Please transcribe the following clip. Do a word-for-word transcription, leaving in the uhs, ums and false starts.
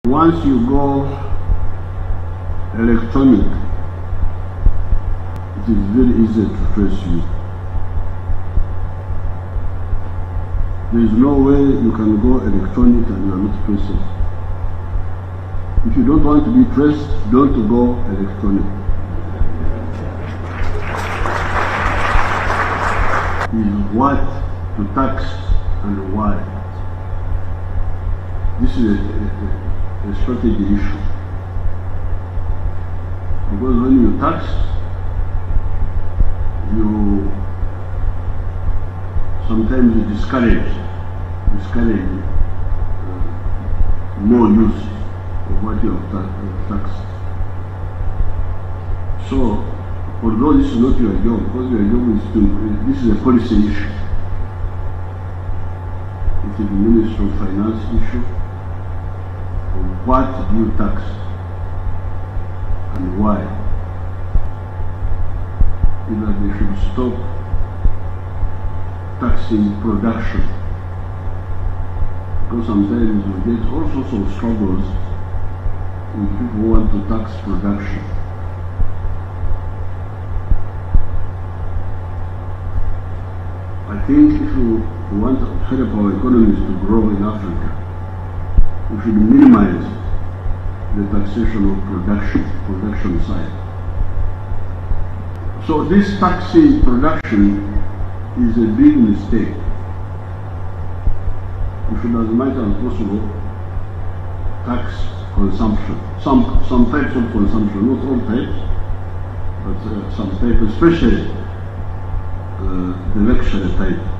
Once you go electronic, it is very easy to trace you. There is no way you can go electronic and you are not traceable. If you don't want to be traced, don't go electronic. Is what to tax and why. This is a, a, a strategy issue. Because when you tax, you sometimes you discourage, discourage uh, more use of what you have ta uh, taxed. So, although this is not your job, because your job is to, uh, this is a policy issue. It is the Ministry of Finance issue. Of what do you tax and why? Either they should stop taxing production, because sometimes we get all sorts of struggles when people want to tax production. I think if you want to help our economies to grow in Africa, we should minimize the taxation of production, production side. So this taxing production is a big mistake. We should as much as possible tax consumption. Some, some types of consumption, not all types, but uh, some types, especially uh, the luxury type.